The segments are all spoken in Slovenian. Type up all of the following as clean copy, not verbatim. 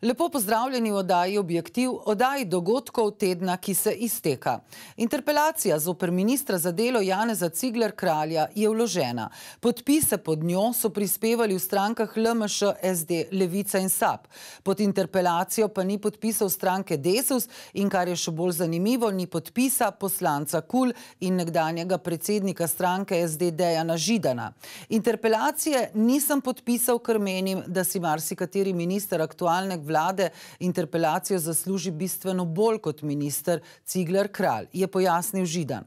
Lepo pozdravljeni v oddaji Objektiv, oddaji dogodkov tedna, ki se izteka. Interpelacija zoper ministra za delo Janeza Cigler Kralja je vložena. Podpise pod njo so prispevali v strankah LMŠ, SD, Levica in SAB. Pod interpelacijo pa ni podpisal stranke Desus in, kar je še bolj zanimivo, ni podpisa poslanca KUL in nekdanjega predsednika stranke SD Dejana Židana. Interpelacije nisem podpisal, ker menim, da si marsikateri minister aktualne vlade interpelacijo zasluži bistveno bolj kot minister Cigler Kralj, je pojasnil Židan.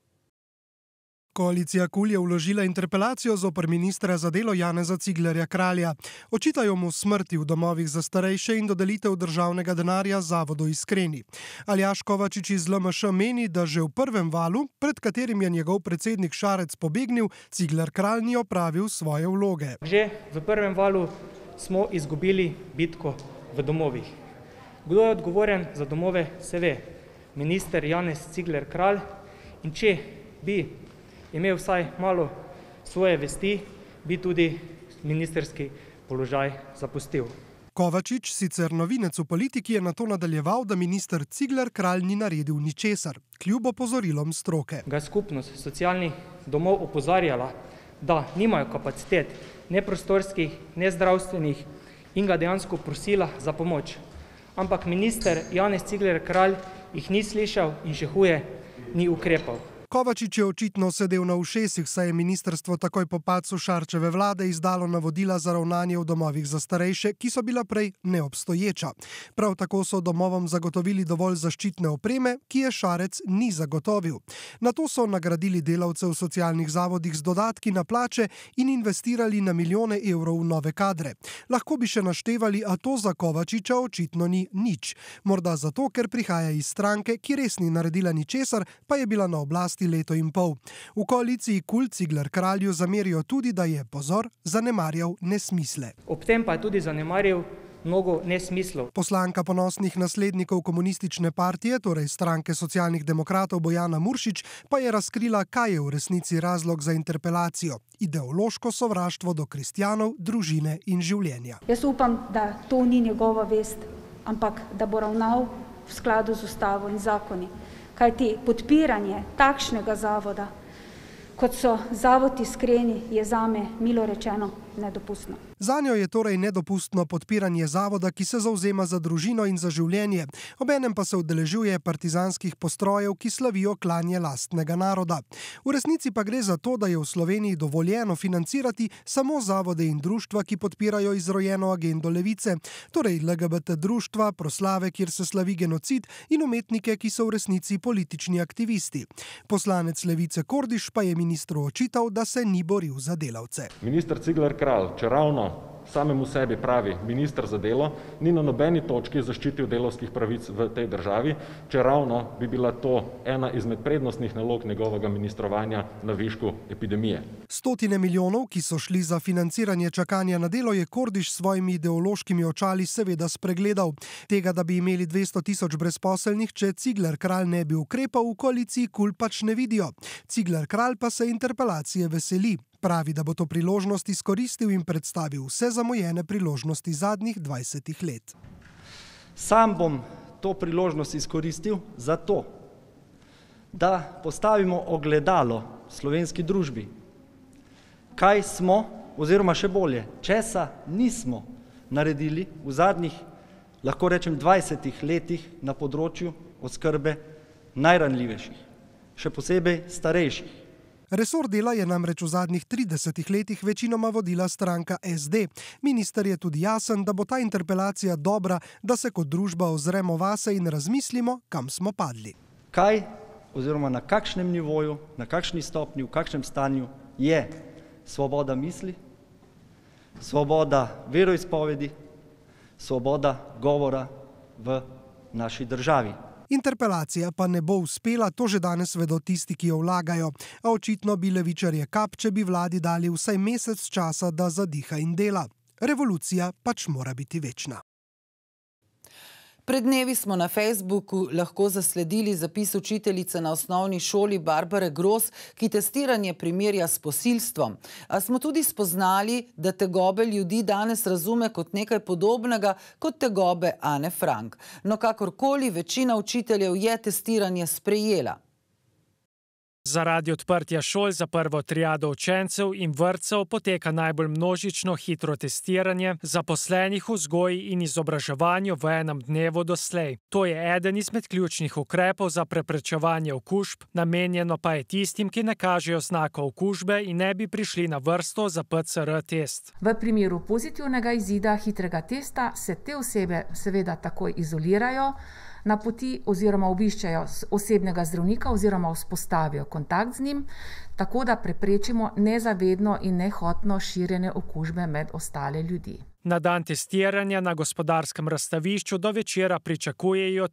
Koalicija KUL je vložila interpelacijo zoper ministra za delo Janeza Ciglerja Kralja. Očitajo mu smrti v domovih za starejše in dodelitev državnega denarja zavodu Iskreni. Aljaž Kovačič iz LMŠ meni, da že v prvem valu, pred katerim je njegov predsednik Šarec pobegnil, Cigler Kralj ni opravil svoje vloge. Že v prvem valu smo izgubili bitko v domovih. Kdo je odgovoren za domove, se ve. Minister Janez Cigler Kralj, in če bi imel vsaj malo svoje vesti, bi tudi ministerski položaj zapustil. Kovačič, sicer novinec v politiki, je nato nadaljeval, da minister Cigler Kralj ni naredil ničesar, kljub opozorilom stroke. Ga skupnost socialnih domov opozarjala, da nimajo kapacitet, ne prostorskih, ne zdravstvenih, in ga dejansko prosila za pomoč. Ampak minister Janez Cigler Kralj jih ni slišal in še huje, ni ukrepal. Kovačič je očitno sedel na ušesih, saj je ministrstvo takoj po padcu Šarčeve vlade izdalo navodila za ravnanje v domovih za starejše, ki so bila prej neobstoječa. Prav tako so domovom zagotovili dovolj zaščitne opreme, ki je Šarec ni zagotovil. Nato so nagradili delavce v socialnih zavodih z dodatki na plače in investirali na milijone evrov v nove kadre. Lahko bi še naštevali, a to za Kovačiča očitno ni nič. Morda zato, ker prihaja iz stranke, ki res ni naredila ničesar, pa je bila na oblasti leto in pol. V koaliciji KUL Cigler Kralju zamerijo tudi, da je, pozor, zanemarjal nesmisle. Ob tem pa je tudi zanemarjal mnogo nesmislov. Poslanka ponosnih naslednikov komunistične partije, torej stranke socialnih demokratov Bojana Muršič, pa je razkrila, kaj je v resnici razlog za interpelacijo. Ideološko sovraštvo do kristjanov, družine in življenja. Jaz upam, da to ni njegova vest, ampak da bo ravnal v skladu z ustavo in zakoni. Kajti podpiranje takšnega zavoda, kot so zavod Iskreni, je zame, milo rečeno, nedopustno. Zanjo je torej nedopustno podpiranje zavoda, ki se zavzema za družino in za življenje, obenem pa se udeležuje partizanskih postrojev, ki slavijo klanje lastnega naroda. V resnici pa gre za to, da je v Sloveniji dovoljeno financirati samo zavode in društva, ki podpirajo izrojeno agendo levice, torej LGBT društva, proslave, kjer se slavi genocid, in umetnike, ki so v resnici politični aktivisti. Poslanec Levice Kordiš pa je ministru očital, da se ni boril za delavce. Minister Cigler Kralj, če ravno samemu sebi pravi minister za delo, ni na nobeni točki zaščitil delavskih pravic v tej državi, če ravno bi bila to ena izmed prednostnih nalog njegovega ministrovanja na višku epidemije. Stotine milijonov, ki so šli za financiranje čakanja na delo, je Kordiš s svojimi ideološkimi očali seveda spregledal. Tega, da bi imeli 200 tisoč brezposelnih, če Cigler Kralj ne bi ukrepal, v koaliciji KUL pač ne vidijo. Cigler Kralj pa se interpelacije veseli. Pravi, da bo to priložnost izkoristil in predstavil vse zamujene priložnosti zadnjih 20 let. Sam bom to priložnost izkoristil zato, da postavimo ogledalo slovenski družbi. Kaj smo, oziroma še bolje, česa nismo naredili v zadnjih, lahko rečem, 20 letih na področju oskrbe najranljivejših, še posebej starejših. Resor dela je namreč v zadnjih 30 letih večinoma vodila stranka SD. Minister je tudi jasen, da bo ta interpelacija dobra, da se kot družba ozremo vase in razmislimo, kam smo padli. Kaj oziroma na kakšnem nivoju, na kakšni stopnji, v kakšnem stanju je svoboda misli, svoboda veroizpovedi, svoboda govora v naši državi. Interpelacija pa ne bo uspela, to že danes vedo tisti, ki jo vlagajo. A očitno bi levičarje kap, če bi vladi dali vsaj mesec časa, da zadiha in dela. Revolucija pač mora biti večna. Pred dnevi smo na Facebooku lahko zasledili zapis učiteljice na osnovni šoli Barbare Gros, ki testiranje primerja s posilstvom. A smo tudi spoznali, da tegobe ljudi danes razume kot nekaj podobnega kot tegobe Ane Frank. No, kakorkoli, večina učiteljev je testiranje sprejela. Zaradi odprtja šol za prvo triado učencev in vrtcev poteka najbolj množično hitro testiranje zaposlenih v vzgoji in izobraževanju v enem dnevu doslej. To je eden izmed ključnih ukrepov za preprečevanje okužb, namenjeno pa je tistim, ki ne kažejo znakov okužbe in ne bi prišli na vrsto za PCR test. V primeru pozitivnega izida hitrega testa se te osebe seveda takoj izolirajo, napoti oziroma obiščajo osebnega zdravnika oziroma vzpostavijo kontakt z njim, tako da preprečimo nezavedno in nehotno širjenje okužbe med ostale ljudi. Na dan testiranja na Gospodarskem razstavišču do večera pričakujejo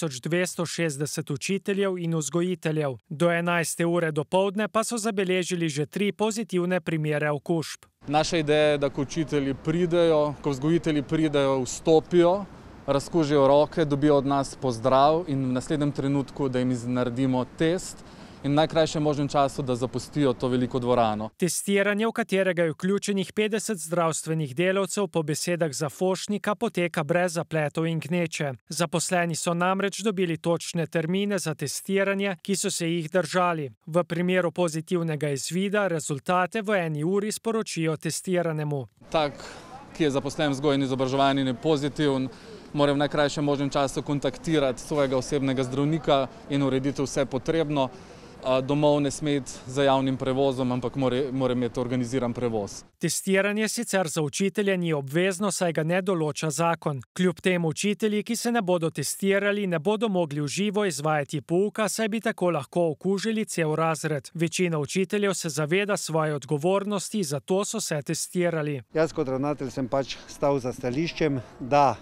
3260 učiteljev in vzgojiteljev. Do 11. ure dopoldne pa so zabeležili že 3 pozitivne primere okužb. Naša ideja je, da ko učitelji pridejo, ko vzgojitelji pridejo, vstopijo, razkužijo roke, dobijo od nas pozdrav in v naslednjem trenutku, da jim naredimo test in v najkrajšem možnem času, da zapustijo to veliko dvorano. Testiranje, v katerega je vključenih 50 zdravstvenih delavcev, po besedah Zafošnika poteka brez zapletov in gneče. Zaposleni so namreč dobili točne termine za testiranje, ki so se jih držali. V primeru pozitivnega izvida rezultate v 1 uri sporočijo testiranemu. Tak, ki je zaposlen v vzgoji in izobraževanju in je pozitiven, mora v najkrajšem možnem času kontaktirati svojega osebnega zdravnika in urediti vse potrebno. Domov ne sme iti za javnim prevozom, ampak mora imeti organiziran prevoz. Testiranje sicer za učitelje ni obvezno, saj ga ne določa zakon. Kljub temu učitelji, ki se ne bodo testirali, ne bodo mogli v živo izvajati pouka, saj bi tako lahko okužili cel razred. Večina učiteljev se zaveda svoje odgovornosti, zato so se testirali. Jaz kot ravnatelj sem pač stal za stališčem, da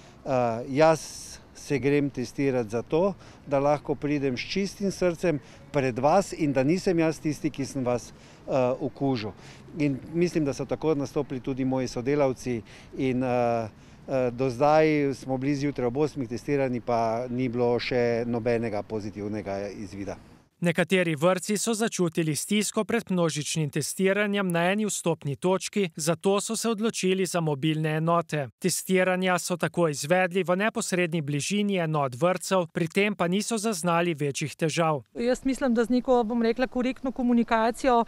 jaz se grem testirati zato, da lahko pridem s čistim srcem pred vas in da nisem jaz tisti, ki sem vas okužil. In mislim, da so tako nastopili tudi moji sodelavci in do zdaj smo bili zjutraj ob 8 testirani, pa ni bilo še nobenega pozitivnega izvida. Nekateri vrtci so začutili stisko pred množičnim testiranjem na eni vstopni točki, zato so se odločili za mobilne enote. Testiranja so tako izvedli v neposredni bližini enot vrtcev, pri tem pa niso zaznali večjih težav. Jaz mislim, da z neko, korektno komunikacijo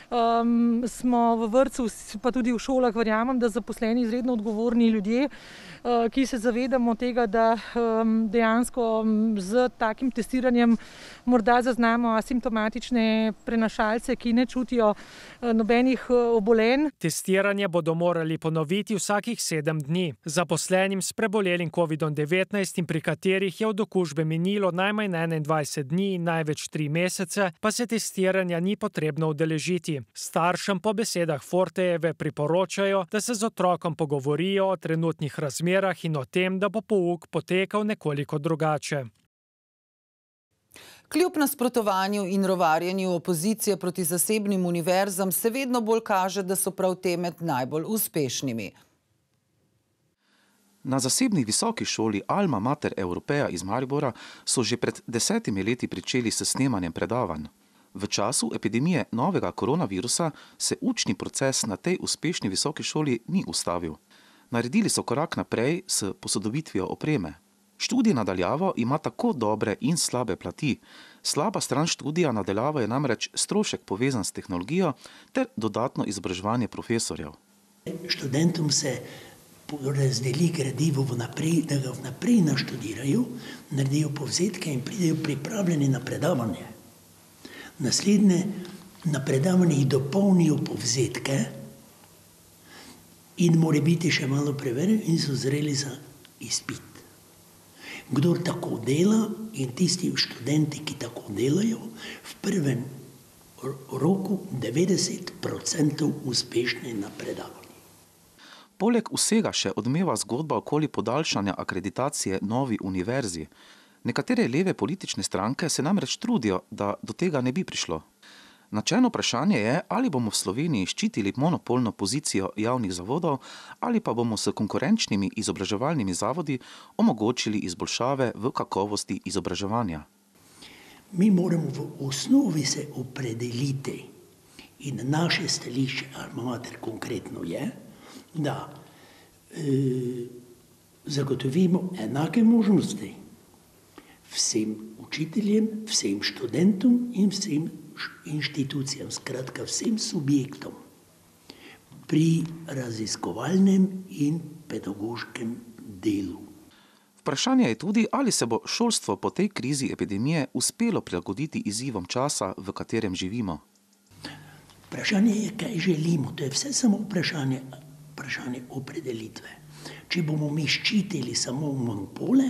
smo v vrtcu, pa tudi v šolah, verjamem, da zaposleni izredno odgovorni ljudje, ki se zavedamo tega, da dejansko z takim testiranjem morda zaznamo asimptomatične prenašalce, ki ne čutijo nobenih obolenj. Testiranje bodo morali ponoviti vsakih 7 dni. Zaposlenim s prebolelim COVID-19 in pri katerih je od okužbe minilo najmanj 21 dni in največ 3 mesece, pa se testiranja ni potrebno udeležiti. Staršem po besedah Fortejeve priporočajo, da se z otrokom pogovorijo o trenutnih razmerah in o tem, da bo pouk potekal nekoliko drugače. Kljub nasprotovanju in rovarjenju opozicije proti zasebnim univerzam se vedno bolj kaže, da so prav te med najbolj uspešnimi. Na zasebni visoki šoli Alma Mater Europeja iz Maribora so že pred 10 leti pričeli s snemanjem predavanj. V času epidemije novega koronavirusa se učni proces na tej uspešni visoki šoli ni ustavil. Naredili so korak naprej s posodobitvijo opreme. Študij na daljavo ima tako dobre in slabe plati. Slaba stran študija na daljavo je namreč strošek povezan s tehnologijo ter dodatno izobraževanje profesorjev. Študentom se razdeli gradivo vnaprej, da ga vnaprej naštudirajo, naredijo povzetke in pridejo pripravljeni na predavanje. Naslednje na predavanjih dopolnijo povzetke in mora biti še malo preverjeni in so zreli za izpit. Kdor tako dela in tisti študenti, ki tako delajo, v prvem roku 90% uspešni na predavanji. Poleg vsega še odmeva zgodba okoli podaljšanja akreditacije novi univerzi. Nekatere leve politične stranke se namreč trudijo, da do tega ne bi prišlo. Načelno vprašanje je, ali bomo v Sloveniji ščitili monopolno pozicijo javnih zavodov ali pa bomo s konkurenčnimi izobraževalnimi zavodi omogočili izboljšave v kakovosti izobraževanja. Mi moramo v osnovi se opredeliti in naše stališče Alma Mater konkretno je, da zagotovimo enake možnosti vsem učiteljem, vsem študentom in vsem inštitucijam, skratka vsem subjektom pri raziskovalnem in pedagoškem delu. Vprašanje je tudi, ali se bo šolstvo po tej krizi epidemije uspelo prilagoditi izzivom časa, v katerem živimo. Vprašanje je, kaj želimo. To je vse samo vprašanje opredelitve. Če bomo mi ščitili samo monopole,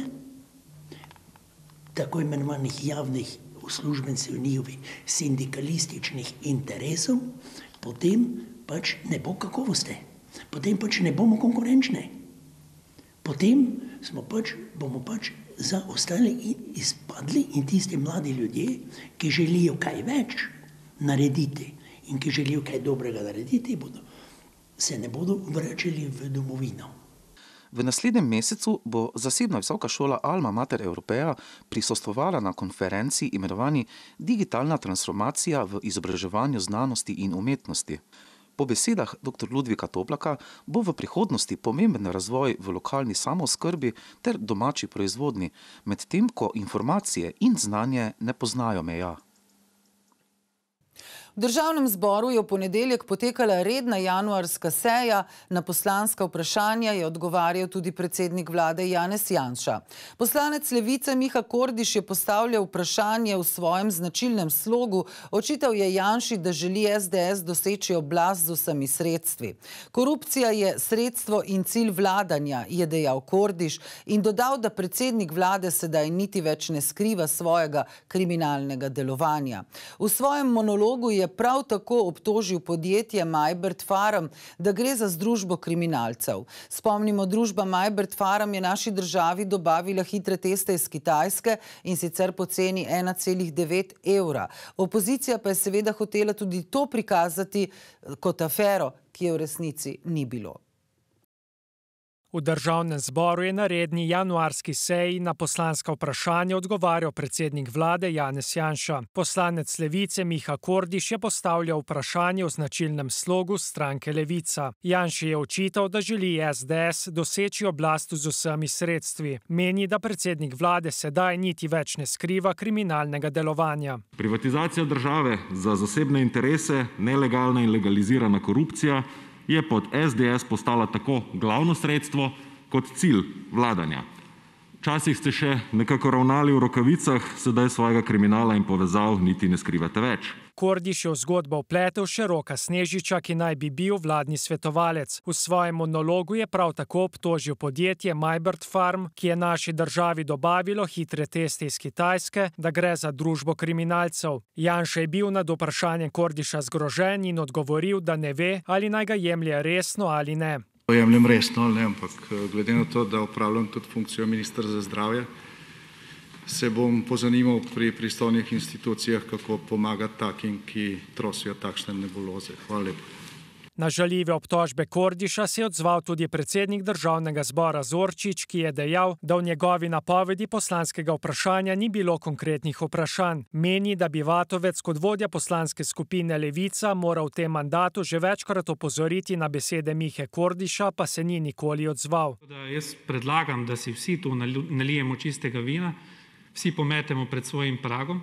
tako imenovanih javnih uslužbencev njihovih sindikalističnih interesov, potem pač ne bo kakovosti. Potem pač ne bomo konkurenčni. Potem bomo pač zaostali in izpadli in tisti mladi ljudje, ki želijo kaj več narediti in ki želijo kaj dobrega narediti, se ne bodo vračali v domovino. V naslednjem mesecu bo zasebna visoka šola Alma Mater Europaea prisostvovala na konferenci imenovani Digitalna transformacija v izobraževanju znanosti in umetnosti. Po besedah dr. Ludvika Toplaka bo v prihodnosti pomemben razvoj v lokalni samooskrbi ter domači proizvodnji, medtem ko informacije in znanje ne poznajo meja. V Državnem zboru je v ponedeljek potekala redna januarska seja. Na poslanska vprašanja je odgovarjal tudi predsednik vlade Janez Janša. Poslanec Levice Miha Kordiš je postavljal vprašanje v svojem značilnem slogu. Očital je Janši, da želi SDS doseči oblast z vsemi sredstvi. Korupcija je sredstvo in cilj vladanja, je dejal Kordiš in dodal, da predsednik vlade sedaj niti več ne skriva svojega kriminalnega delovanja. V svojem monologu je prav tako obtožil podjetje Majbert Pharm, da gre za združbo kriminalcev. Spomnimo, družba Majbert Pharm je naši državi dobavila hitre teste iz Kitajske in sicer po ceni 1,9 evra. Opozicija pa je seveda hotela tudi to prikazati kot afero, ki je v resnici ni bilo. V Državnem zboru je na redni januarski seji na poslanska vprašanja odgovarjal predsednik vlade Janez Janša. Poslanec Levice Miha Kordiš je postavljal vprašanje v značilnem slogu stranke Levica. Janši je očital, da želi SDS doseči oblast z vsemi sredstvi. Meni, da predsednik vlade sedaj niti več ne skriva kriminalnega delovanja. Privatizacija države za zasebne interese, nelegalna in legalizirana korupcija je pod SDS postala tako glavno sredstvo kot cilj vladanja. Včasih ste še nekako ravnali v rokavicah, sedaj svojega kriminala in povezav niti ne skrivate več. Kordiš je v zgodbo vpletel še Roka Snežiča, ki naj bi bil vladni svetovalec. V svojem monologu je prav tako obtožil podjetje Majbert Pharm, ki je naši državi dobavilo hitre teste iz Kitajske, da gre za družbo kriminalcev. Janša je bil nad vprašanjem Kordiša zgrožen in odgovoril, da ne ve, ali naj ga jemlje resno ali ne. Jemljem resno, ali ne, ampak glede na to, da opravljam tudi funkcijo ministra za zdravje, se bom pozanimal pri pristojnih institucijah, kako pomagati takim, ki trosijo takšne nebuloze. Hvala lepa. Na žaljive obtožbe Kordiša se je odzval tudi predsednik Državnega zbora Zorčič, ki je dejal, da v njegovi napovedi poslanskega vprašanja ni bilo konkretnih vprašanj. Meni, da bi Vatovec kot vodja poslanske skupine Levica moral v tem mandatu že večkrat opozoriti na besede Mihe Kordiša, pa se ni nikoli odzval. Jaz predlagam, da si vsi tu nalijemo čistega vina, vsi pometemo pred svojim pragom,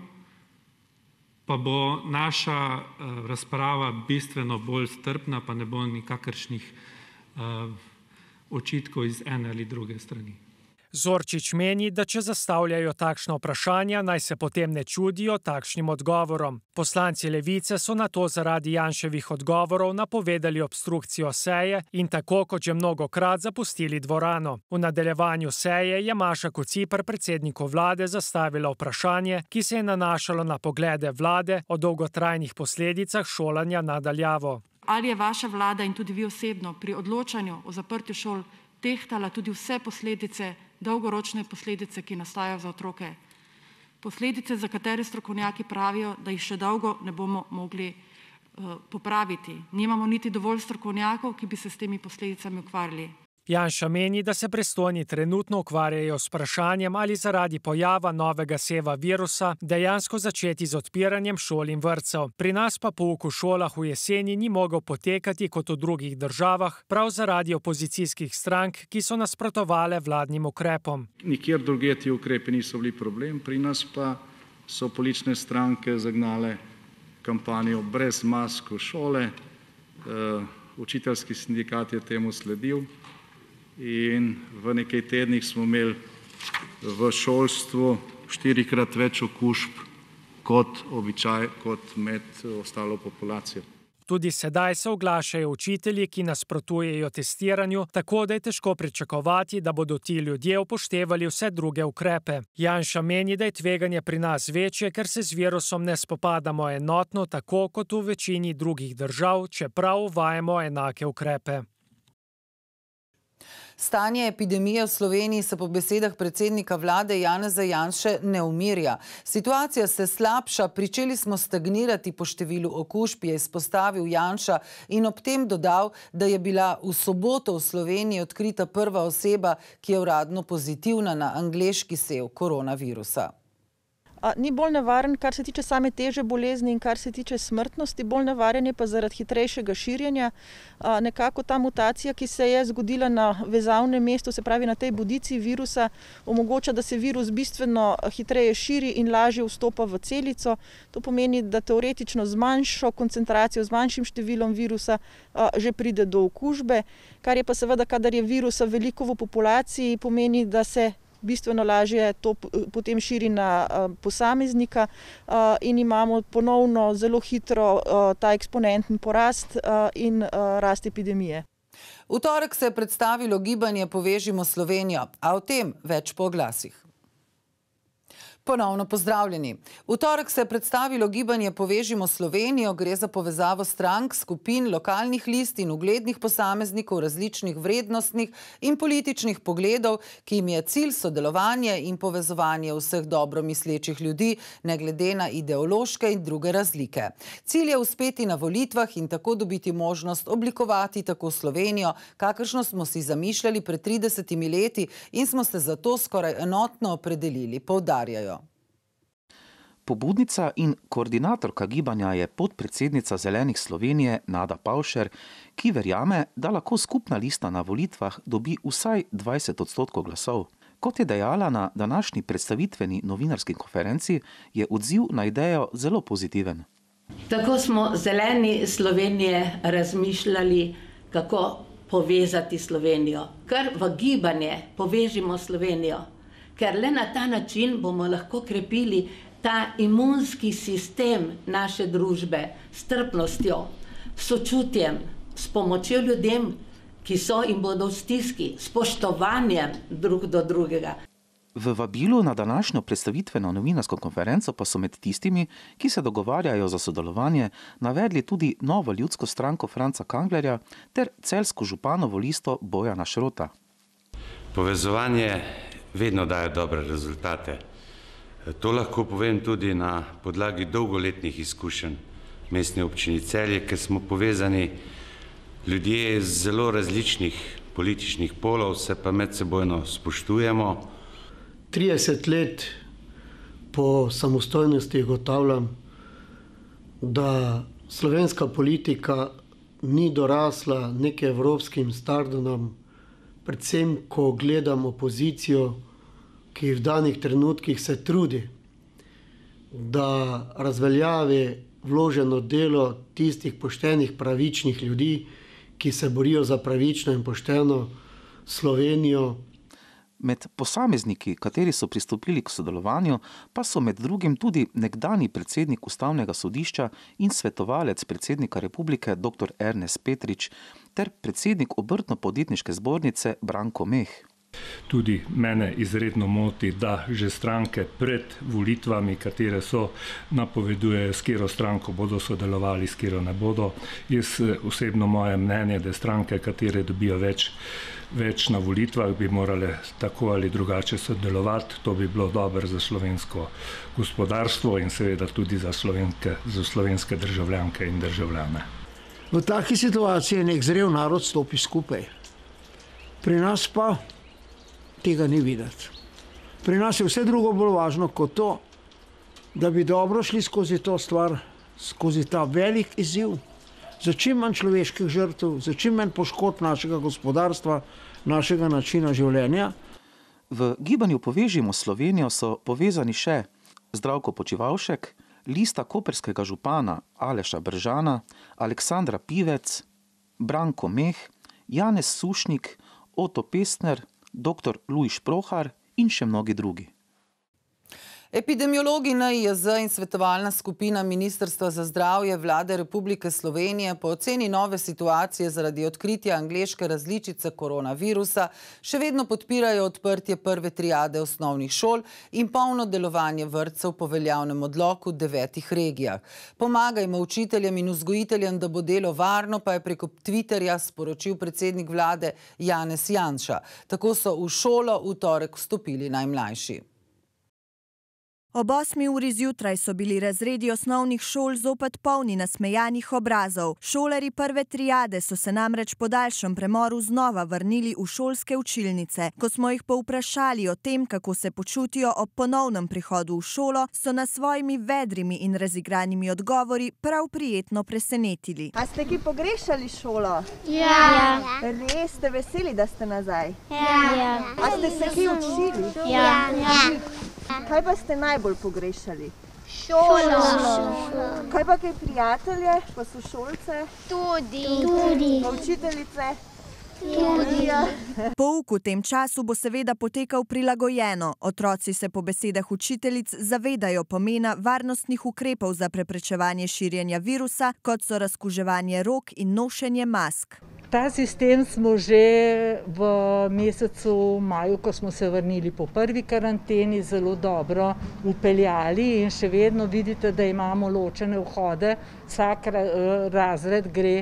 pa bo naša razprava bistveno bolj strpna, pa ne bo nikakršnih očitkov iz ene ali druge strani. Zorčič meni, da če zastavljajo takšna vprašanja, naj se potem ne čudijo takšnim odgovorom. Poslanci Levice so nato zaradi Janševih odgovorov napovedali obstrukcijo seje in tako kot že mnogokrat zapustili dvorano. V nadaljevanju seje je Maša Kociper predsedniku vlade zastavila vprašanje, ki se je nanašalo na poglede vlade o dolgotrajnih posledicah šolanja na daljavo. Ali je vaša vlada in tudi vi osebno pri odločanju o zaprtju šol tehtala tudi vse posledice, dolgoročne posledice, ki nastajajo za otroke? posledice, za katere strokovnjaki pravijo, da jih še dolgo ne bomo mogli popraviti. Nimamo niti dovolj strokovnjakov, ki bi se s temi posledicami ukvarjali. Janša meni, da se pristojni trenutno ukvarjajo s vprašanjem, ali zaradi pojava novega seva virusa dejansko začeti z odpiranjem šol in vrtcev. Pri nas pa pouk v šolah v jeseni ni mogel potekati kot v drugih državah, prav zaradi opozicijskih strank, ki so nasprotovale vladnim ukrepom. Nikjer drugje ti ukrepi niso bili problem, pri nas pa so politične stranke zagnale kampanjo brez mask v šole, učiteljski sindikat je temu sledil. In v nekaj tednih smo imeli v šolstvu 4-krat več okužb kot med ostalo populacijo. Tudi sedaj se oglašajo učitelji, ki nasprotujejo testiranju, tako da je težko pričakovati, da bodo ti ljudje upoštevali vse druge ukrepe. Janša meni, da je tveganje pri nas večje, ker se z virusom ne spopadamo enotno, tako kot v večini drugih držav, čeprav uvajamo enake ukrepe. Stanje epidemije v Sloveniji se po besedah predsednika vlade Janeza Janše ne umirja. Situacija se slabša, pričeli smo stagnirati po številu okužb, je izpostavil Janša in ob tem dodal, da je bila v soboto v Sloveniji odkrita prva oseba, ki je uradno pozitivna na angleški sev koronavirusa. Ni bolj nevaren, kar se tiče same teže bolezni in kar se tiče smrtnosti, bolj nevaren je pa zaradi hitrejšega širjenja. Nekako ta mutacija, ki se je zgodila na vezavnem mestu, se pravi na tej bodici virusa, omogoča, da se virus bistveno hitreje širi in lažje vstopa v celico. To pomeni, da teoretično z manjšo koncentracijo, z manjšim številom virusa že pride do okužbe, kar je pa seveda, kadar je virusa veliko v populaciji, pomeni, da se bistveno lažje to potem širi na posameznika in imamo ponovno zelo hitro ta eksponenten porast in rast epidemije. V torek se je predstavilo gibanje Povežimo Slovenijo, a o tem več po oglasih. Ponovno pozdravljeni. V torek se je predstavilo gibanje Povežimo Slovenijo, gre za povezavo strank, skupin, lokalnih list in uglednih posameznikov različnih vrednostnih in političnih pogledov, ki jim je cilj sodelovanje in povezovanje vseh dobro mislečih ljudi, ne glede na ideološke in druge razlike. Cilj je uspeti na volitvah in tako dobiti možnost oblikovati tako Slovenijo, kakršno smo si zamišljali pred 30 leti in smo se zato skoraj enotno opredelili, poudarjajo. Pobudnica in koordinatorka gibanja je podpredsednica Zelenih Slovenije Nada Pavšer, ki verjame, da lahko skupna lista na volitvah dobi vsaj 20% glasov. Kot je dejala na današnji predstavitveni novinarski konferenci, je odziv na idejo zelo pozitiven. Tako smo Zeleni Slovenije razmišljali, kako povezati Slovenijo. Kar v gibanje Povežimo Slovenijo, ker le na ta način bomo lahko krepili ta imunski sistem naše družbe s strpnostjo, sočutjem, s pomočjo ljudem, ki so in bodo v stiski, spoštovanjem drug do drugega. V vabilu na današnjo predstavitveno novinarsko konferenco pa so med tistimi, ki se dogovarjajo za sodelovanje, navedli tudi Novo ljudsko stranko Franca Kanglerja ter celjsko županovo listo Bojana Šrota. Povezovanje vedno daje dobre rezultate. To lahko povem tudi na podlagi dolgoletnih izkušenj mestne občine Celje, ker smo povezani ljudje iz zelo različnih političnih polov, se pa medsebojno spoštujemo. 30 let po samostojnosti ugotavljam, da slovenska politika ni dorasla nekim evropskim standardom, predvsem ko gledam opozicijo, ki v danih trenutkih se trudi, da razveljavi vloženo delo tistih poštenih, pravičnih ljudi, ki se borijo za pravično in pošteno Slovenijo. Med posamezniki, kateri so pristopili k sodelovanju, pa so med drugim tudi nekdanji predsednik Ustavnega sodišča in svetovalec predsednika republike dr. Ernest Petrič ter predsednik Obrtno-podjetniške zbornice Branko Meh. tudi mene izredno moti, da že stranke pred volitvami, katere so, napovedujejo, s katero stranko bodo sodelovali, s katero ne bodo. Jaz osebno moje mnenje, da stranke, katere dobijo več na volitvah, bi morale tako ali drugače sodelovati. To bi bilo dobro za slovensko gospodarstvo in seveda tudi za slovenske državljanke in državljane. V taki situaciji nek zrel narod stopi skupaj. Pri nas pa tega ni videti. Pri nas je vse drugo bolj važno kot to, da bi dobro šli skozi to stvar, skozi ta velik izziv, za čim manj človeških žrtev, za čim manj poškodb našega gospodarstva, našega načina življenja. V gibanju Povežimo Slovenijo so povezani še Zdravko Počivalšek, lista koprskega župana Aleša Bržana, Aleksandra Pivec, Branko Meh, Janez Sušnik, Oto Pestner, dr. Luj Šprohar in še mnogi drugi. Epidemiologi NIJZ in svetovalna skupina Ministrstva za zdravje Vlade Republike Slovenije po oceni nove situacije zaradi odkritja angleške različice koronavirusa še vedno podpirajo odprtje prve triade osnovnih šol in polno delovanje vrtcev po veljavnem odloku v 9 regijah. Pomagajmo učiteljem in vzgojiteljem, da bo delo varno, pa je preko Twitterja sporočil predsednik vlade Janez Janša. Tako so v šolo v torek vstopili najmlajši. Ob 8 uri zjutraj so bili razredi osnovnih šol zopet polni nasmejanih obrazov. Šolarji prve triade so se namreč po daljšem premoru znova vrnili v šolske učilnice. Ko smo jih povprašali o tem, kako se počutijo ob ponovnem prihodu v šolo, so nas svojimi vedrimi in razigranimi odgovori prav prijetno presenetili. A ste ki pogrešali šolo? Ja. Res ste veseli, da ste nazaj? Ja. A ste se ki učili? Ja. Kaj pa ste najbolj pogrešali? Šolo. Kaj pa kaj prijatelje, pa sošolce? Tudi. Pa učiteljice? Tudi. Pouk v tem času bo seveda potekal prilagojeno. Otroci se po besedah učiteljic zavedajo pomena varnostnih ukrepov za preprečevanje širjenja virusa, kot so razkuževanje rok in nošenje mask. Ta sistem smo že v mesecu maju, ko smo se vrnili po prvi karanteni, zelo dobro upeljali in še vedno vidite, da imamo ločene vhode. Vsak razred gre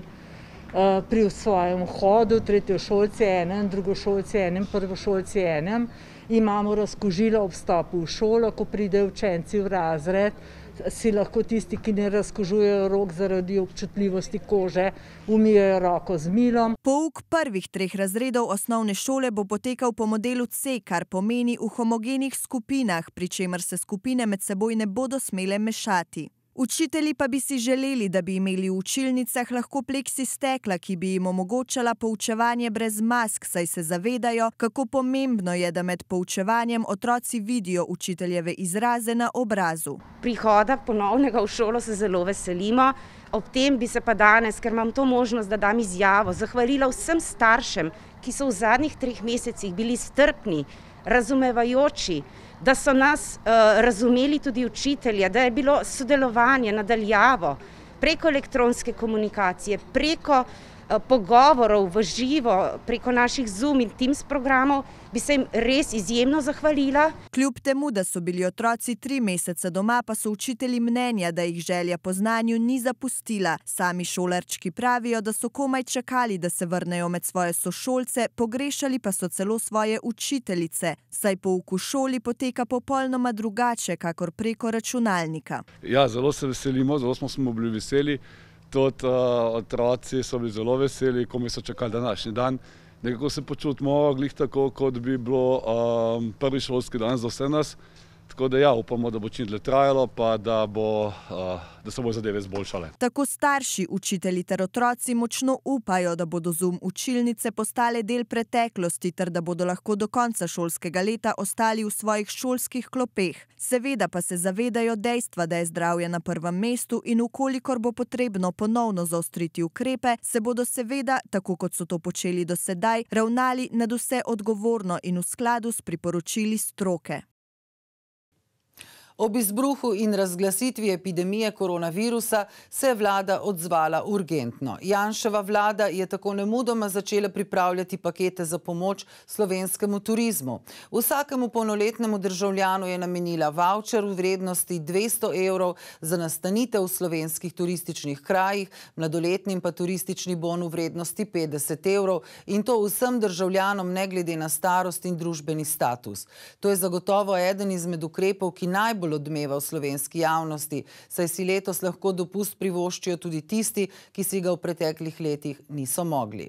pri svojem vhodu, tretjošolci enem, drugošolci enem, prvošolci enem. Imamo razkužilo ob vstopu v šolo, ko pridejo učenci v razred. Si lahko tisti, ki ne razkužujejo rok zaradi občutljivosti kože, umijejo roko z milom. Pouk prvih 3 razredov osnovne šole bo potekal po modelu C, kar pomeni v homogenih skupinah, pri čemer se skupine med seboj ne bodo smele mešati. Učitelji pa bi si želeli, da bi imeli v učilnicah lahko pleksi stekla, ki bi jim omogočala poučevanje brez mask, saj se zavedajo, kako pomembno je, da med poučevanjem otroci vidijo učiteljeve izraze na obrazu. Prihoda ponovnega v šolo se zelo veselimo. Ob tem bi se pa danes, ker imam to možnost, da dam izjavo, zahvalila vsem staršem, ki so v zadnjih 3 mesecih bili strpni, razumevajoči, da so nas razumeli tudi učitelje, da je bilo sodelovanje nadaljavo preko elektronske komunikacije, preko pogovorov v živo, preko naših Zoom in Teams programov, bi se jim res izjemno zahvalila. Kljub temu, da so bili otroci 3 mesece doma, pa so učitelji mnenja, da jih želja po znanju ni zapustila. Sami šolarčki pravijo, da so komaj čakali, da se vrnejo med svoje sošolce, pogrešali pa so celo svoje učiteljice, saj pouk v šoli poteka popolnoma drugače, kakor preko računalnika. Ja, zelo se veselimo, zelo smo bili veseli. Tudi otroci so bili zelo veseli, ko mi so čakali današnji dan. Nekako se počutimo glih tako, kot bi bilo prvi šolski dan za vse nas. Tako da ja, upamo, da bo čim dlje trajalo, pa da se bodo zadeve izboljšale. Tako starši, učitelji ter otroci močno upajo, da bodo Zoom učilnice postale del preteklosti ter da bodo lahko do konca šolskega leta ostali v svojih šolskih klopeh. Seveda pa se zavedajo dejstva, da je zdravje na prvem mestu in ukolikor bo potrebno ponovno zaostriti ukrepe, se bodo seveda, tako kot so to počeli do sedaj, ravnali nadvse odgovorno in v skladu s priporočili stroke. Ob izbruhu in razglasitvi epidemije koronavirusa se je vlada odzvala urgentno. Janševa vlada je tako nemudoma začela pripravljati pakete za pomoč slovenskemu turizmu. Vsakemu polnoletnemu državljanu je namenila vavčer v vrednosti 200 evrov za nastanitev v slovenskih turističnih krajih, mladoletnim pa turistični bon v vrednosti 50 evrov in to vsem državljanom ne glede na starost in družbeni status. To je zagotovo eden izmed ukrepov, ki najbolj odmeva v slovenski javnosti, saj si letos lahko dopust privoščijo tudi tisti, ki si ga v preteklih letih niso mogli.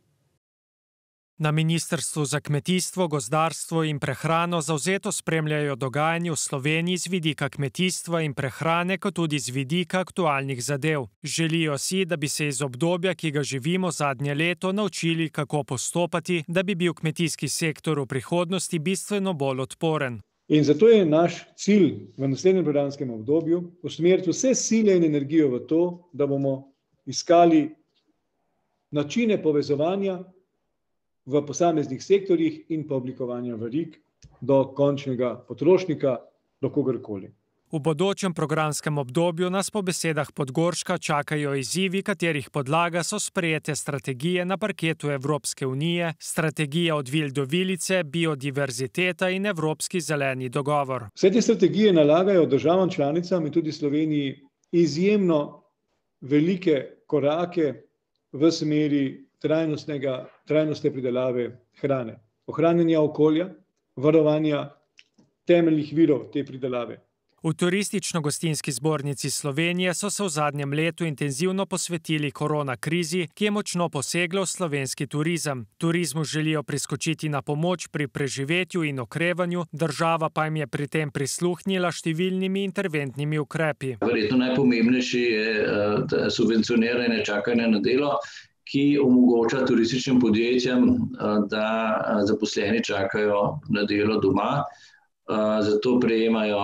Na Ministrstvu za kmetijstvo, gozdarstvo in prehrano zavzeto spremljajo dogajanje v Sloveniji z vidika kmetijstva in prehrane, kot tudi z vidika aktualnih zadev. Želijo si, da bi se iz obdobja, ki ga živimo zadnje leto, naučili, kako postopati, da bi bil kmetijski sektor v prihodnosti bistveno bolj odporen. In zato je naš cilj v naslednjem programskem obdobju usmeriti vse sile in energijo v to, da bomo iskali načine povezovanja v posameznih sektorjih in pa oblikovanja verig do končnega potrošnika, do kogarkoli. V bodočem programskem obdobju nas po besedah Podgorška čakajo izzivi, katerih podlaga so sprejete strategije na parketu Evropske unije, strategija od vil do vilice, biodiverziteta in Evropski zeleni dogovor. Vse te strategije nalagajo državam članicam in tudi Sloveniji izjemno velike korake v smeri trajnostne pridelave hrane, ohranjanja okolja, varovanja temeljnih virov te pridelave. V Turistično-gostinski zbornici Slovenije so se v zadnjem letu intenzivno posvetili korona krizi, ki je močno posegla v slovenski turizem. Turizmu želijo priskočiti na pomoč pri preživetju in okrevanju, država pa jim je pri tem prisluhnila številnimi interventnimi ukrepi. Verjetno najpomembnejši je subvencioniranje čakanja na delo, ki omogoča turističnim podjetjem, da zaposleni čakajo na delo doma, zato prejemajo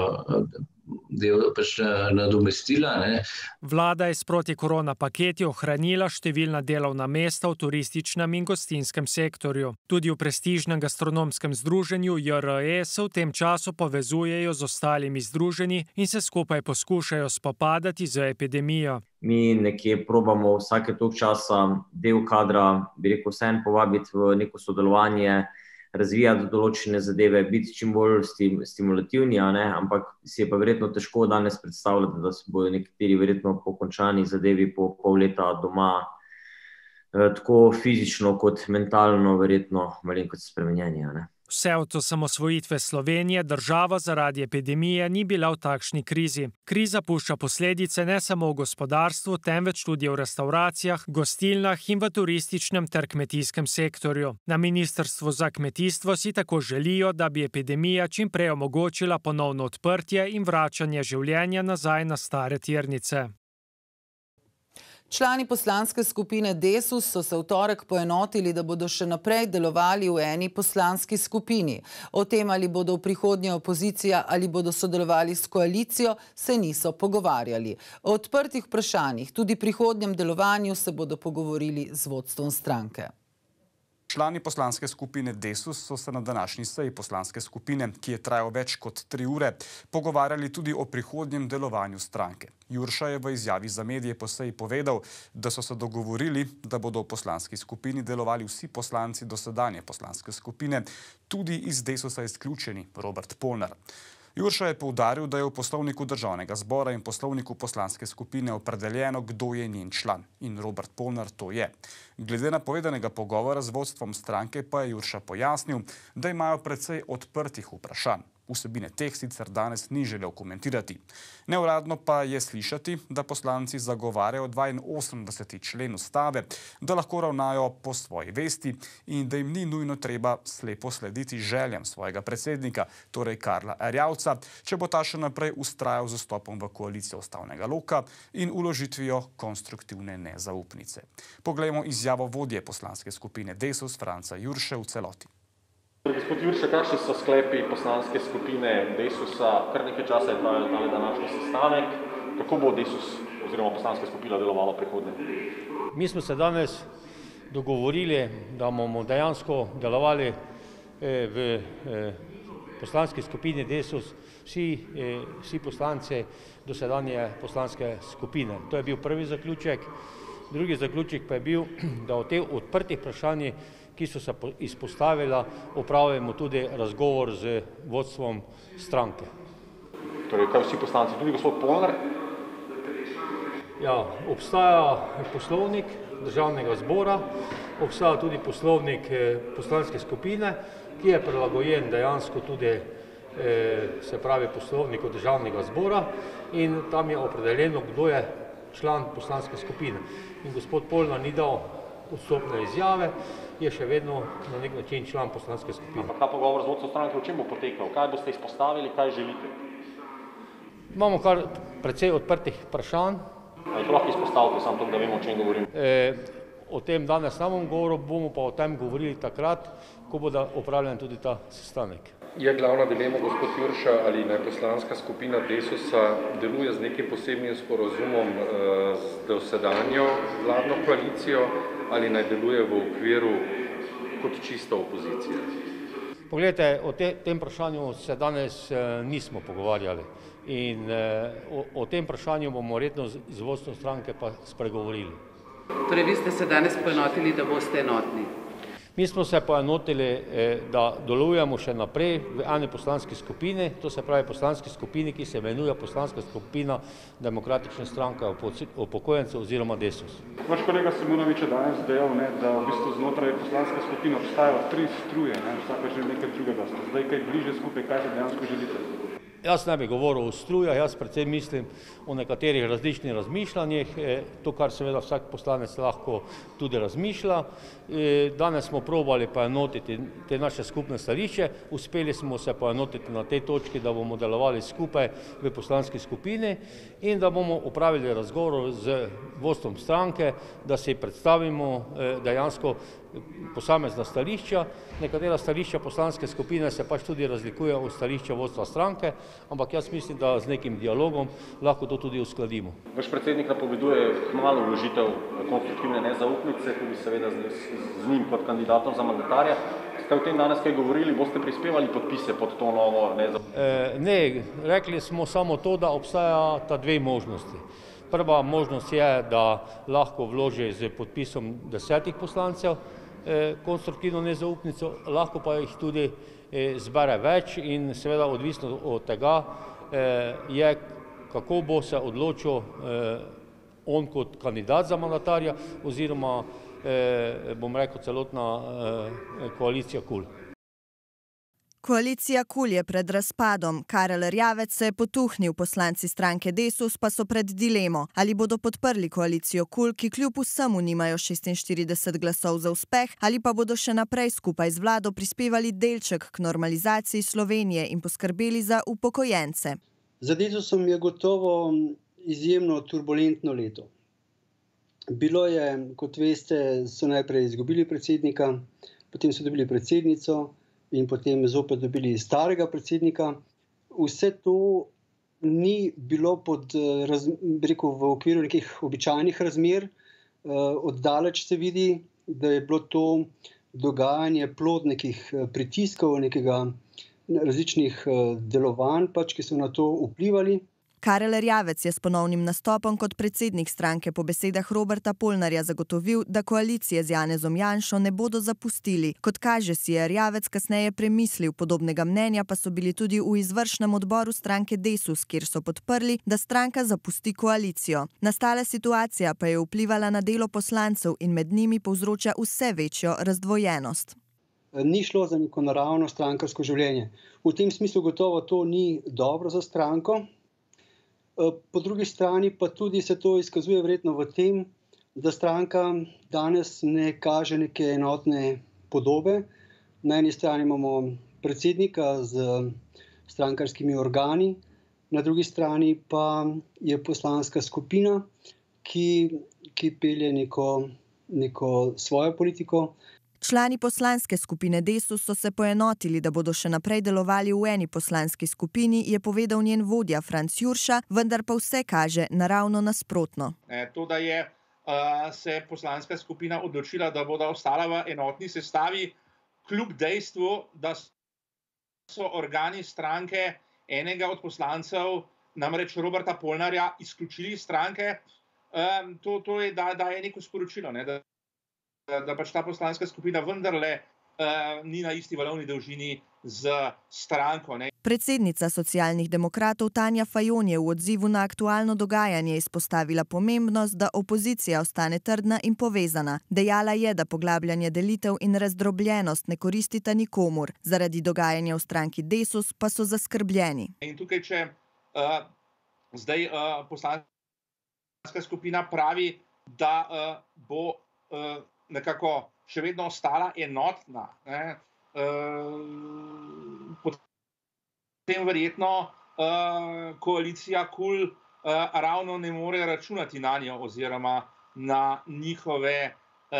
del nadomestila. Vlada je s proti-korona paketi ohranila številna delovna mesta v turističnem in gostinskem sektorju. Tudi v prestižnem gastronomskem združenju JRE se v tem času povezujejo z ostalimi združenji in se skupaj poskušajo spopadati z epidemijo. Mi nekje probamo vsake toliko časa del kadra, bi rekel, vsem povabiti v neko sodelovanje, razvijati določene zadeve, biti čim bolj stimulativni, ampak si je pa verjetno težko danes predstavljati, da se bodo nekateri verjetno po končani zadevi po pol leta doma tako fizično kot mentalno verjetno malenkost spremenjeni. Vse od osamosvojitve Slovenije država zaradi epidemije ni bila v takšni krizi. Kriza pušča posledice ne samo v gospodarstvu, temveč tudi v restavracijah, gostilnah in v turističnem ter kmetijskem sektorju. Na Ministrstvu za kmetijstvo si tako želijo, da bi epidemija čim prej omogočila ponovno odprtje in vračanje življenja nazaj na stare tirnice. Člani poslanske skupine Desus so se v torek poenotili, da bodo še naprej delovali v eni poslanski skupini. O tem, ali bodo v prihodnje opozicija ali bodo sodelovali s koalicijo, se niso pogovarjali. O odprtih vprašanjih, tudi prihodnjem delovanju, se bodo pogovorili z vodstvom stranke. Člani poslanske skupine Desus so se na današnji seji poslanske skupine, ki je trajal več kot 3 ure, pogovarjali tudi o prihodnjem delovanju stranke. Jurša je v izjavi za medije po seji povedal, da so se dogovorili, da bodo v poslanski skupini delovali vsi poslanci dosedanje poslanske skupine, tudi iz Desusa izključeni Robert Polnar. Jurša je poudaril, da je v poslovniku Državnega zbora in poslovniku poslanske skupine opredeljeno, kdo je njen član. In Robert Polnar to je. Glede na povedanega pogovora z vodstvom stranke pa je Jurša pojasnil, da imajo precej odprtih vprašanj. Vsebine teh sicer danes ni želel komentirati. Neuradno pa je slišati, da poslanci zagovarjajo 82. člen ustave, da lahko ravnajo po svoji vesti in da jim ni nujno treba slepo slediti željam svojega predsednika, torej Karla Erjavca, če bo ta še naprej vztrajal z vstopom v koalicijo ustavnega loka in vložitvijo konstruktivne nezaupnice. Poglejmo izjavo vodje poslanske skupine Desus Franca Jurše v celoti. Gospod Jurša, kakšni so sklepi poslanske skupine Desusa? Kar nekaj časa je trajal tale današnji sestanek. Kako bo Desus oziroma poslanska skupina delovala prihodnje? Mi smo se danes dogovorili, da bomo dejansko delovali v poslanski skupini Desus vsi poslanci dosedanje poslanske skupine. To je bil prvi zaključek. Drugi zaključek pa je bil, da o teh odprtih vprašanjih, ki so se izpostavila, opravimo tudi razgovor z vodstvom stranke. Torej, kaj vsi poslanci, tudi gospod Polnar? Ja, obstaja poslovnik Državnega zbora, obstaja tudi poslovnik poslanske skupine, ki je prilagojen dejansko tudi se pravi poslovniku Državnega zbora in tam je opredeljeno, kdo je član poslanske skupine. In gospod Polnar ni dal odstopne izjave, je še vedno na nek način član poslanske skupine. Ampak ta pogovor z vodstvom stranke o čem bo potekal? Kaj boste izpostavili, kaj želite? Imamo kar precej odprtih vprašanj. Ali to lahko izpostavite, samo to, da vemo, o čem govorim? O tem danes ne bom govoril, bomo pa o tem govorili takrat, ko bo opravljen tudi ta sestanek. Je glavna dilema, gospod Jurša, ali naj poslanska skupina Desusa deluje z nekim posebnim sporazumom z dosedanjo vladno koalicijo ali naj deluje v okviru kot čista opozicija? Poglejte, o tem vprašanju se danes nismo pogovarjali in o tem vprašanju bomo verjetno z vodstvom stranke pa spregovorili. Torej, vi ste se danes poenotili, da boste enotni? Mi smo se poenotili, da delujemo še naprej v eni poslanski skupini, to se pravi poslanski skupini, ki se imenuje poslanska skupina Demokratične stranke upokojencev oziroma Desus. Vaš kolega Simonovič je danes dejal, da v bistvu znotraj poslanske skupine obstajajo 3 struje, vsaka želi nekaj drugega. Ste zdaj kaj bliže skupaj, kaj se dejansko želite? Jaz ne bi govoril o strujah, jaz predvsem mislim o nekaterih različnih razmišljanjih, to, kar seveda vsak poslanec lahko tudi razmišlja. Danes smo probali poenotiti te naše skupne stališče, uspeli smo se poenotiti na tej točki, da bomo delovali skupaj v poslanski skupini in da bomo opravili razgovor z vodstvom stranke, da si predstavimo dejansko posamezna stališča. Nekatera stališča poslanske skupine se pač tudi razlikuje od stališča vodstva stranke, ampak jaz mislim, da z nekim dialogom lahko to tudi uskladimo. Vaš predsednik napoveduje kmalu vložitev konstruktivne nezaupnice, tudi seveda z njim kot kandidatom za mandatarja. Ste o tem danes kaj govorili, boste prispevali podpise pod to novo nezaupnico? Ne, rekli smo samo to, da obstaja ta 2 možnosti. Prva možnost je, da lahko vloži z podpisom 10 poslancev konstruktivno nezaupnico, lahko pa jih tudi zbere več in seveda odvisno od tega je, kako bo se odločil on kot kandidat za mandatarja oziroma, bom rekel, celotna koalicija KUL. Koalicija KUL je pred razpadom. Karel Erjavec se je potuhnil, poslanci stranke Desus pa so pred dilemo, ali bodo podprli koalicijo KUL, ki kljub vsemu nimajo 46 glasov za uspeh, ali pa bodo še naprej skupaj z vlado prispevali delček k normalizaciji Slovenije in poskrbeli za upokojence. Za Desusom je gotovo izjemno turbulentno leto. Bilo je, kot veste, so najprej izgubili predsednika, potem so dobili predsednico, in potem zopet dobili starega predsednika. Vse to ni bilo v okviru nekih običajnih razmer. Oddaleč se vidi, da je bilo to dogajanje plod nekih pritiskov, nekega različnih delovanj, ki so na to vplivali. Karel Erjavec je s ponovnim nastopom kot predsednik stranke po besedah Roberta Polnarja zagotovil, da koalicije z Janezom Janšo ne bodo zapustili. Kot kaže, si je Erjavec kasneje premislil, podobnega mnenja pa so bili tudi v izvršnem odboru stranke Desus, kjer so podprli, da stranka zapusti koalicijo. Nastala situacija pa je vplivala na delo poslancev in med njimi povzroča vse večjo razdvojenost. Ni šlo za neko naravno strankarsko življenje. V tem smislu gotovo to ni dobro za stranko. Po drugi strani pa tudi se to izkazuje verjetno v tem, da stranka danes ne kaže neke enotne podobe. Na eni strani imamo predsednika z strankarskimi organi, na drugi strani pa je poslanska skupina, ki pelje neko svojo politiko. Člani poslanske skupine Desus so se poenotili, da bodo še naprej delovali v eni poslanski skupini, je povedal njen vodja Franc Jurša, vendar pa vse kaže naravno nasprotno. To, da je se poslanska skupina odločila, da bodo ostala v enotni sestavi, kljub dejstvu, da so organi stranke enega od poslancev, namreč Roberta Polnarja, izključili iz stranke, to je, daje neko sporočilo, ne, da pač ta poslanska skupina vendarle ni na isti valovni dolžini z stranko. Ne. Predsednica Socialnih demokratov Tanja Fajon je v odzivu na aktualno dogajanje izpostavila pomembnost, da opozicija ostane trdna in povezana. Dejala je, da poglabljanje delitev in razdrobljenost ne koristita nikomur. Zaradi dogajanja v stranki Desus pa so zaskrbljeni. In tukaj, če zdaj poslanska skupina pravi, da bo nekako še vedno ostala enotna, ne, potem verjetno koalicija KUL ravno ne more računati na njo oziroma na njihove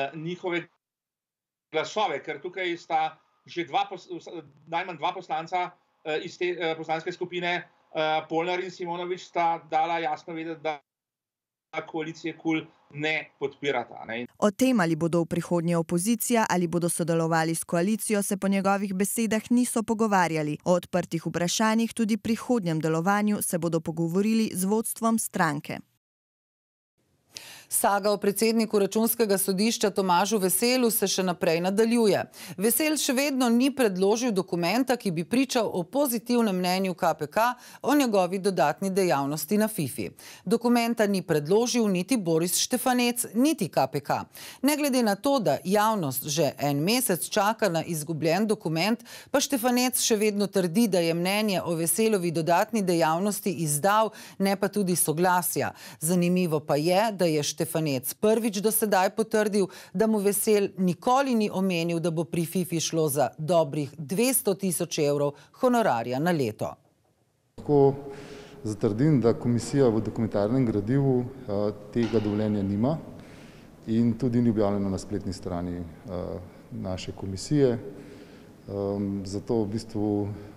glasove, ker tukaj sta že najmanj dva poslanca iz te poslanske skupine, Polnar in Simonovič, sta dala jasno vedeti, da koalicije KUL ne podpirata. Ne. O tem, ali bodo v prihodnje opozicija ali bodo sodelovali s koalicijo, se po njegovih besedah niso pogovarjali. O odprtih vprašanjih tudi prihodnjem delovanju se bodo pogovorili z vodstvom stranke. Saga o predsedniku Računskega sodišča Tomažu Veselu se še naprej nadaljuje. Vesel še vedno ni predložil dokumenta, ki bi pričal o pozitivnem mnenju KPK o njegovi dodatni dejavnosti na FIFI. Dokumenta ni predložil niti Boris Štefanec, niti KPK. Ne glede na to, da javnost že en mesec čaka na izgubljen dokument, pa Štefanec še vedno trdi, da je mnenje o Veselovi dodatni dejavnosti izdal, ne pa tudi soglasja. Zanimivo pa je, da je Štefanec prvič do sedaj potrdil, da mu Vesel nikoli ni omenil, da bo pri FIFI šlo za dobrih 200 000 evrov honorarja na leto. Lahko zatrdim, da komisija v dokumentarnem gradivu tega dovoljenja nima in tudi ni objavljeno na spletni strani naše komisije. Zato v bistvu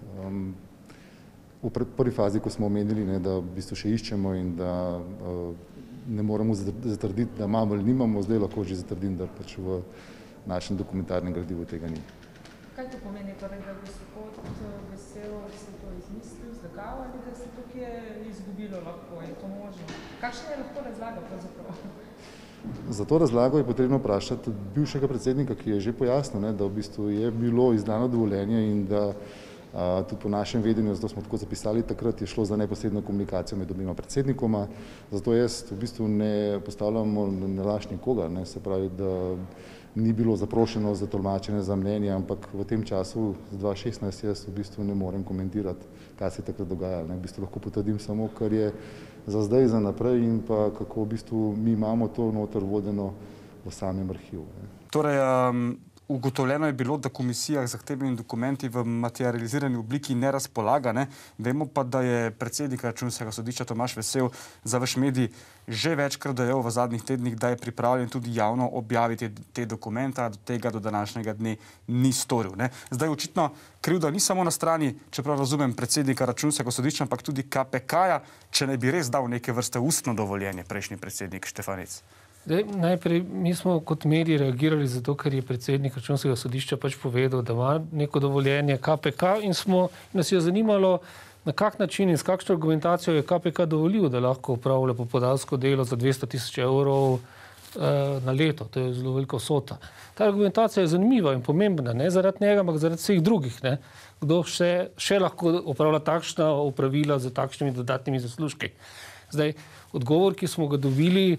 v prvi fazi, ko smo omenili, da v bistvu še iščemo in da ne moremo zatrditi, da imamo ali nimamo, zdaj lahko že zatrdim, da pač v našem dokumentarnem gradivu tega ni. Kaj to pomeni, torej, da gospod Vesel se to izmislil, zlagal ali da se tukaj izgubilo lahko? Je to možno? Kakšna je lahko razlaga pravzaprav? Za to razlago je potrebno vprašati bivšega predsednika, ki je že pojasnil, da v bistvu je bilo izdano dovoljenje in da tudi po našem vedenju, zato smo tako zapisali, takrat je šlo za neposredno komunikacijo med obima predsednikoma, zato jaz v bistvu ne postavljamo na laž nikogar, se pravi, da ni bilo zaprošeno za tolmačenje, za mnenje, ampak v tem času z 2016 jaz v bistvu ne morem komentirati, kaj se je takrat dogajalo. V bistvu lahko potrdim samo, kar je za zdaj, za naprej in pa kako v bistvu mi imamo to noter vodeno v samem arhivu. Torej, ugotovljeno je bilo, da komisija z zahtevnimi dokumenti v materializirani obliki ne razpolaga. Vemo pa, da je predsednik Računskega sodišča Tomaž Vesel za vaš medij že večkrat dejal v zadnjih tednih, da je pripravljen tudi javno objaviti te dokumenta, do tega do današnjega dne ni storil. Zdaj očitno krivda ni samo na strani, čeprav razumem, predsednika Računskega sodišča, ampak tudi KPK-ja, če ne bi res dal neke vrste ustno dovoljenje prejšnji predsednik Štefanec. Najprej, mi smo kot mediji reagirali zato, ker je predsednik Računskega sodišča pač povedal, da ima neko dovoljenje KPK in nas je zanimalo, na kak način in s kakšno argumentacijo je KPK dovolil, da lahko upravlja popoldansko delo za 200 000 evrov na leto. To je zelo velika vsota. Ta argumentacija je zanimiva in pomembna, ne zaradi njega, ampak zaradi vseh drugih. Kdo še lahko upravlja takšna opravila z takšnimi dodatnimi zaslužki. Zdaj, odgovor, ki smo ga dobili,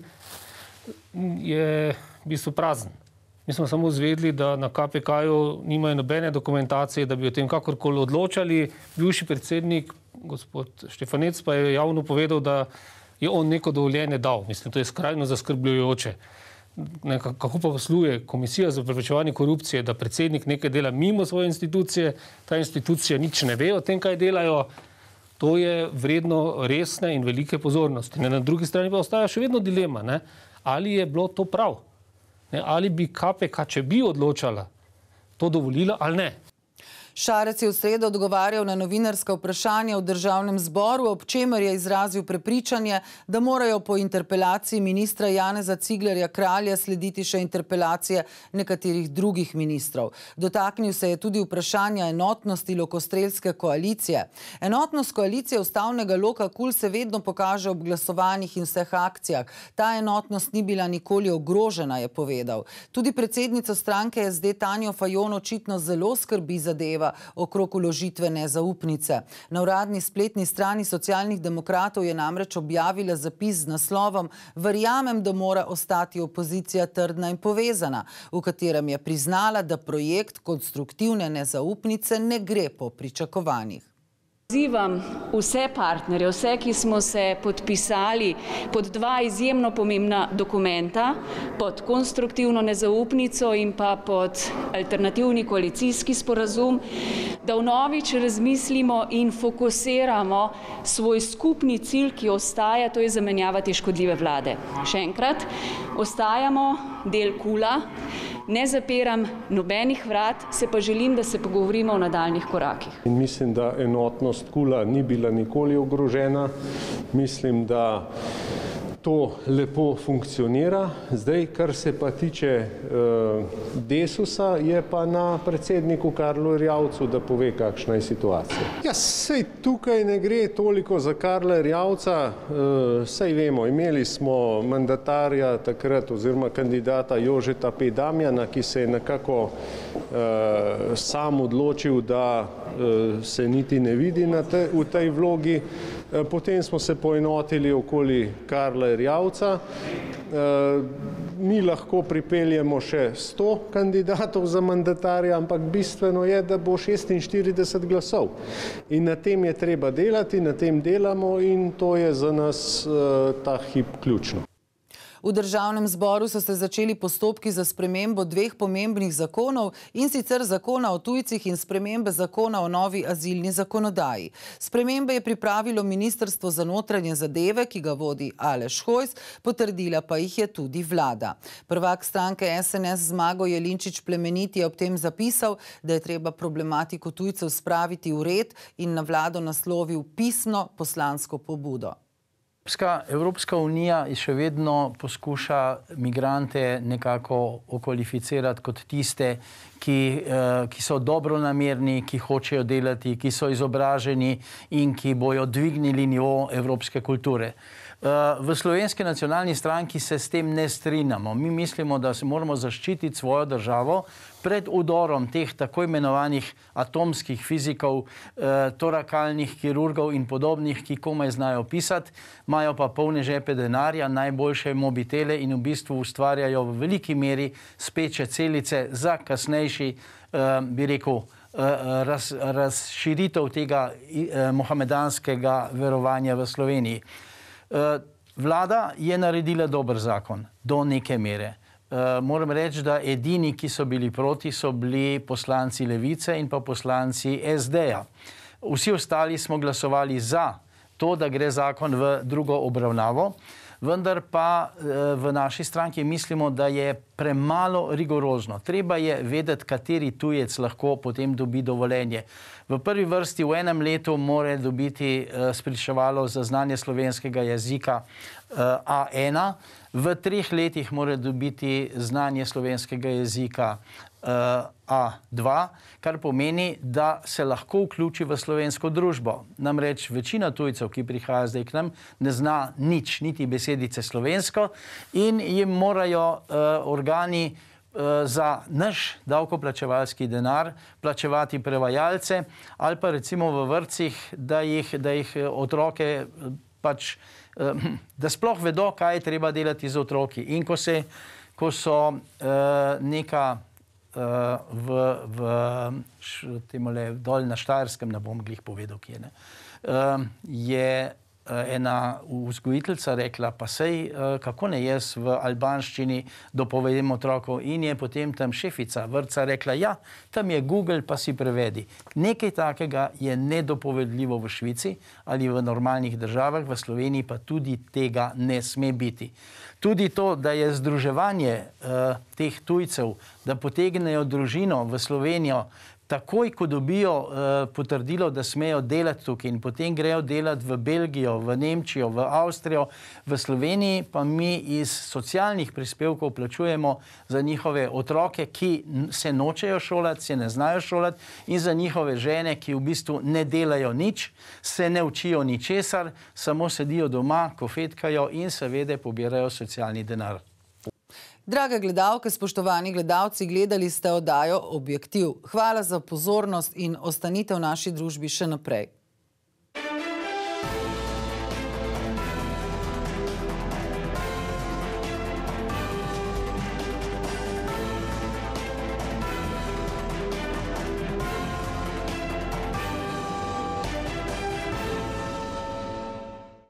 je v bistvu prazen. Mi smo samo izvedeli, da na KPK-ju nimajo nobene dokumentacije, da bi o tem kakorkoli odločali. Bivši predsednik, gospod Štefanec, pa je javno povedal, da je on neko dovoljenje dal. Mislim, to je skrajno zaskrbljujoče. Kako pa posluje Komisija za preprečevanje korupcije, da predsednik nekaj dela mimo svoje institucije, ta institucija nič ne ve o tem, kaj delajo, to je vredno resne in velike pozornosti. Na drugi strani pa ostaja še vedno dilema, ali je bilo to prav? Ali bi KPK, če bi odločala, to dovolila ali ne? Šarec je v sredo odgovarjal na novinarska vprašanja v Državnem zboru, ob čemer je izrazil prepričanje, da morajo po interpelaciji ministra Janeza Ciglerja Kralja slediti še interpelacije nekaterih drugih ministrov. Dotaknil se je tudi vprašanja enotnosti lokostrelske koalicije. Enotnost koalicije ustavnega loka KUL se vedno pokaže ob glasovanjih in vseh akcijah. Ta enotnost ni bila nikoli ogrožena, je povedal. Tudi predsednica stranke SD Tanjo Fajon očitno zelo skrbi zadeva okrog vložitve nezaupnice. Na uradni spletni strani Socialnih demokratov je namreč objavila zapis z naslovom "Verjamem, da mora ostati opozicija trdna in povezana", v katerem je priznala, da projekt konstruktivne nezaupnice ne gre po pričakovanjih. Pozivam vse partnerje, vse, ki smo se podpisali pod dva izjemno pomembna dokumenta, pod konstruktivno nezaupnico in pa pod alternativni koalicijski sporazum, da vnovič razmislimo in fokusiramo svoj skupni cilj, ki ostaja, to je zamenjava te škodljive vlade. Še enkrat, ostajamo del KUL-a, ne zapiram nobenih vrat, se pa želim, da se pogovorimo o nadaljnjih korakih. In mislim, da enotnost KUL-a ni bila nikoli ogrožena. Mislim, da to lepo funkcionira. Zdaj, kar se pa tiče Desusa, je pa na predsedniku Karlu Erjavcu, da pove, kakšna je situacija. Ja, sej tukaj ne gre toliko za Karla Erjavca, sej vemo, imeli smo mandatarja takrat oziroma kandidata Jožeta P. Damjana, ki se je nekako sam odločil, da se niti ne vidi v tej vlogi. Potem smo se poenotili okoli Karla Erjavca. Mi lahko pripeljemo še 100 kandidatov za mandatarja, ampak bistveno je, da bo 46 glasov. In na tem je treba delati, na tem delamo in to je za nas ta hip ključno. V Državnem zboru so se začeli postopki za spremembo dveh pomembnih zakonov, in sicer zakona o tujcih in spremembe zakona o novi azilni zakonodaji. Spremembe je pripravilo Ministrstvo za notranje zadeve, ki ga vodi Aleš Hojs, potrdila pa jih je tudi vlada. Prvak stranke SNS Zmago Jelinčič Plemeniti je ob tem zapisal, da je treba problematiko tujcev spraviti v red in na vlado naslovil pisno poslansko pobudo. Evropska unija še vedno poskuša migrante nekako okvalificirati kot tiste, ki so dobronamerni, ki hočejo delati, ki so izobraženi in ki bojo dvignili nivo evropske kulture. V Slovenski nacionalni stranki se s tem ne strinjamo. Mi mislimo, da se moramo zaščititi svojo državo pred udorom teh tako imenovanih atomskih fizikov, torakalnih kirurgov in podobnih, ki komaj znajo pisati, imajo pa polne žepe denarja, najboljše mobitele in v bistvu ustvarjajo v veliki meri speče celice za kasnejši, bi rekel, razširitev tega mohamedanskega verovanja v Sloveniji. Vlada je naredila dober zakon do neke mere. Moram reči, da edini, ki so bili proti, so bili poslanci Levice in pa poslanci SD-ja. Vsi ostali smo glasovali za to, da gre zakon v drugo obravnavo, vendar pa v naši stranki mislimo, da je premalo rigorozno. Treba je vedeti, kateri tujec lahko potem dobi dovoljenje. V prvi vrsti v enem letu mora dobiti spričevalo za znanje slovenskega jezika A1, v 3 letih mora dobiti znanje slovenskega jezika A2, kar pomeni, da se lahko vključi v slovensko družbo. Namreč večina tujcev, ki prihaja zdaj k nam, ne zna nič, niti besedice slovensko in jim morajo organi za naš davkoplačevalski denar plačevati prevajalce ali pa recimo v vrtcih, da jih otroke pač, da sploh vedo, kaj je treba delati z otroki. In ko so neka dol na Štajerskem, ne bom glih povedal, kje ne, je ena vzgojiteljica rekla, pa sej, kako ne jaz v albanščini dopovedem otroku, in je potem tam šefica vrtca rekla, ja, tam je Google, pa si prevedi. Nekaj takega je nedopovedljivo v Švici ali v normalnih državah, v Sloveniji pa tudi tega ne sme biti. Tudi to, da je združevanje teh tujcev, da potegnejo družino v Slovenijo, takoj, ko dobijo potrdilo, da smejo delati tukaj in potem grejo delati v Belgijo, v Nemčijo, v Avstrijo, v Sloveniji, pa mi iz socialnih prispevkov plačujemo za njihove otroke, ki se nočejo šolati, se ne znajo šolati, in za njihove žene, ki v bistvu ne delajo nič, se ne učijo ničesar, samo sedijo doma, kofetkajo in seveda pobirajo socialni denar. Drage gledalke, spoštovani gledalci, gledali ste oddajo Objektiv. Hvala za pozornost in ostanite v naši družbi še naprej.